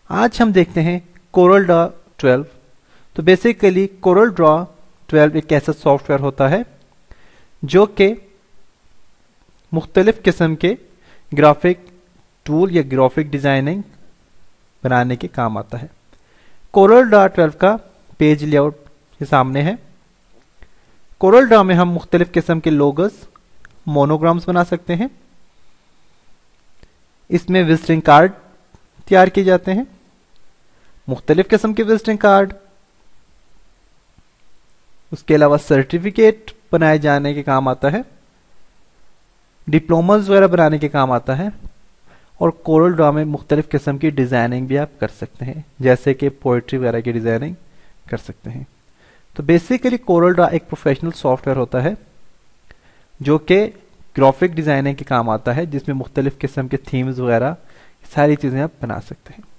आज हम देखते हैं कोरल ड्रॉ 12। तो बेसिकली कोरल ड्रॉ 12 एक ऐसा सॉफ्टवेयर होता है जो कि मुख्तलिफ किस्म के ग्राफिक टूल या ग्राफिक डिजाइनिंग बनाने के काम आता है। कोरल ड्रॉ 12 का पेज लेआउट के सामने है। कोरल ड्रॉ में हम मुख्तलिफ किस्म के लोगोस, मोनोग्राम्स बना सकते हैं। इसमें विजिटिंग कार्ड तैयार किए जाते हैं, मुख्तलिफ किस्म के विजिटिंग कार्ड। उसके अलावा सर्टिफिकेट बनाए जाने के काम आता है, डिप्लोमास वगैरह बनाने के काम आता है। और कोरल ड्रॉ में मुख्तलिफ किस्म की डिजाइनिंग भी आप कर सकते हैं, जैसे कि पोएट्री वगैरह की डिजाइनिंग कर सकते हैं। तो बेसिकली कोरल ड्रॉ एक प्रोफेशनल सॉफ्टवेयर होता है जो कि ग्राफिक डिजाइनिंग के काम आता है, जिसमें मुख्तलिफ किस्म के थीम्स वगैरह सारी चीजें आप बना सकते हैं।